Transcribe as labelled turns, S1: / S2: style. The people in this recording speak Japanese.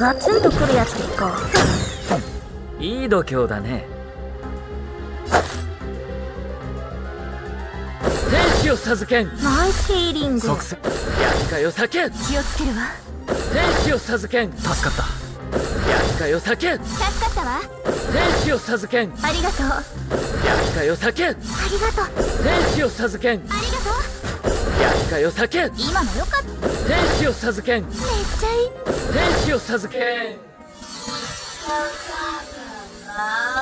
S1: ガツンとくるやつでいこう。
S2: いい度胸だね。天使を授けん。
S1: ナイスヒーリング。
S2: 即戦厄介を避けん。
S1: 気をつけるわ。
S2: 天使を授けん。
S3: 助かった。
S2: 厄介を避けん。
S1: 助かったわ。
S2: 天使を授けん。
S1: ありがとう。
S2: 厄介を避けん。
S1: ありがとう。
S2: 天使を授けん。
S1: ありがとう。
S2: 厄介を避けん。
S1: 今のよかった。
S2: 天使を授けん。
S1: めっちゃいい。
S2: 天使を授けん。